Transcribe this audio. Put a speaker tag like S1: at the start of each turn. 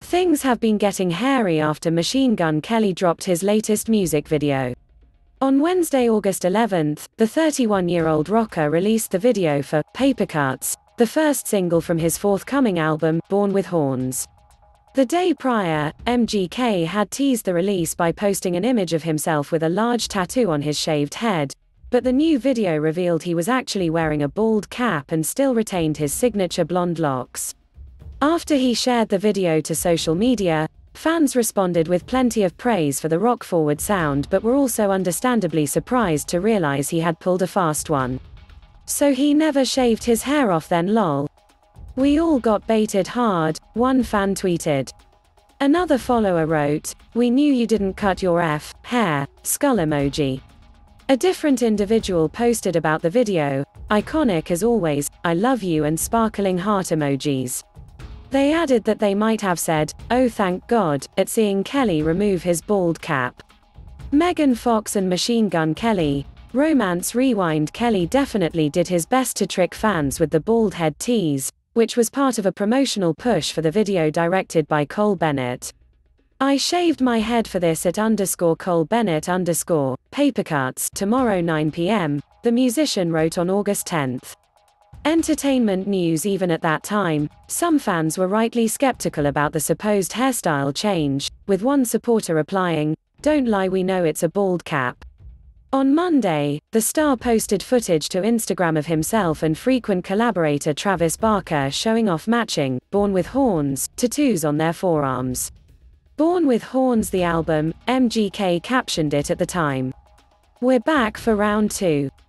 S1: Things have been getting hairy after Machine Gun Kelly dropped his latest music video. On Wednesday, August 11th, the 31-year-old rocker released the video for Paper Cuts, the first single from his forthcoming album, Born with Horns. The day prior, MGK had teased the release by posting an image of himself with a large tattoo on his shaved head, but the new video revealed he was actually wearing a bald cap and still retained his signature blonde locks. After he shared the video to social media, fans responded with plenty of praise for the rock-forward sound but were also understandably surprised to realize he had pulled a fast one. "So he never shaved his hair off then lol. We all got baited hard," one fan tweeted. Another follower wrote, "We knew you didn't cut your hair, skull emoji." A different individual posted about the video, "Iconic as always, I love you," and sparkling heart emojis. They added that they might have said, "Oh thank God," at seeing Kelly remove his bald cap. Megan Fox and Machine Gun Kelly. Romance Rewind. Kelly definitely did his best to trick fans with the bald head tease, which was part of a promotional push for the video directed by Cole Bennett. "I shaved my head for this at _Cole Bennett _Papercuts tomorrow 9 p.m., the musician wrote on August 10th. Entertainment news. Even at that time, some fans were rightly skeptical about the supposed hairstyle change, with one supporter replying, "Don't lie, we know it's a bald cap." On Monday, the star posted footage to Instagram of himself and frequent collaborator Travis Barker showing off matching Born with Horns tattoos on their forearms. "Born with Horns the album," MGK captioned it at the time. "We're back for round 2.